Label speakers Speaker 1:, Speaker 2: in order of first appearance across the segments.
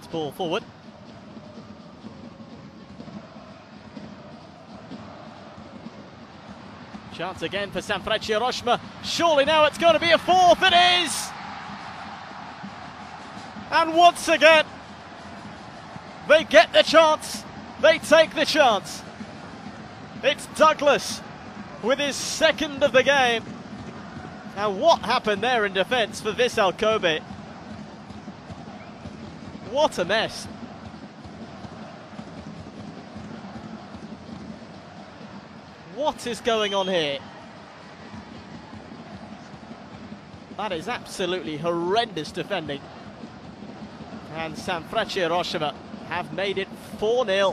Speaker 1: ball forward. Chance again for Sanfrecce Hiroshima. Surely now it's going to be a fourth. It is! And once again, they get the chance. They take the chance. It's Douglas with his second of the game. And what happened there in defence for Vissel Kobe? What a mess. What is going on here? That is absolutely horrendous defending. And Sanfrecce Hiroshima have made it 4-0.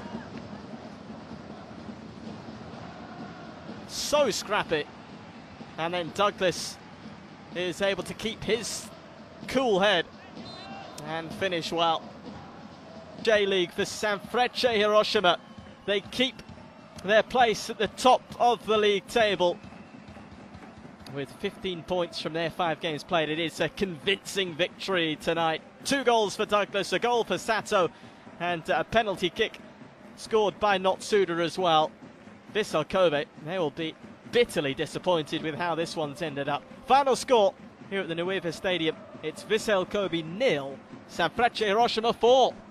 Speaker 1: So scrappy. And then Douglas is able to keep his cool head and finish well. J-League for Sanfrecce Hiroshima. They keep their place at the top of the league table with 15 points from their 5 games played. It is a convincing victory tonight. 2 goals for Douglas, a goal for Sato, and a penalty kick scored by Notsuda as well. Vissel Kobe, they will be bitterly disappointed with how this one's ended up. Final score here at the Nueva Stadium, it's Vissel Kobe 0, Sanfrecce Hiroshima 4.